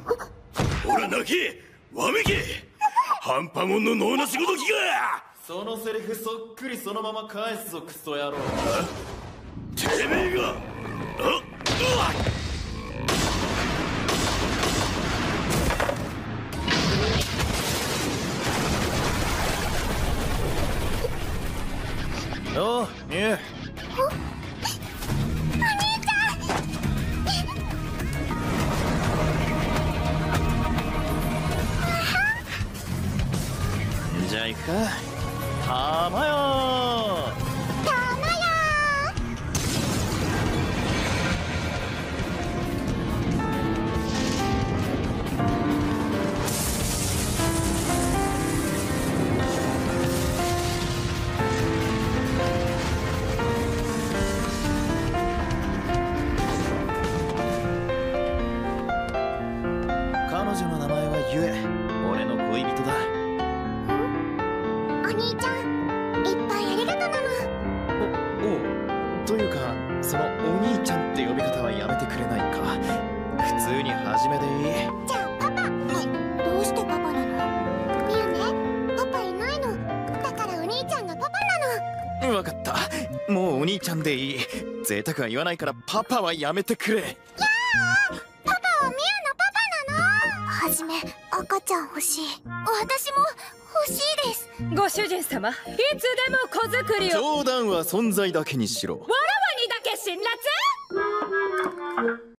ほら泣けわめけハンパモンの脳なしごときが。 そのセリフそっくりそのまま返すぞクソ野郎。 てめえがおうミュウ。じゃあ行くか。たまよたまよ彼女の名前はゆえ、俺の恋人だ。 お兄ちゃん、いっぱいありがとなの。 おうというか、そのお兄ちゃんって呼び方はやめてくれないか。普通にはじめでいい。 じゃあパパ。どうしてパパなの？ミュウね、パパいないの。だからお兄ちゃんがパパなの。 わかった。もうお兄ちゃんでいい。贅沢は言わないからパパはやめてくれ。 やー、パパはミュウのパパなの。はじめ、赤ちゃん欲しい。私も欲しいです。 ご主人様、いつでも子作りを。 冗談は存在だけにしろ。 わらわにだけ辛辣。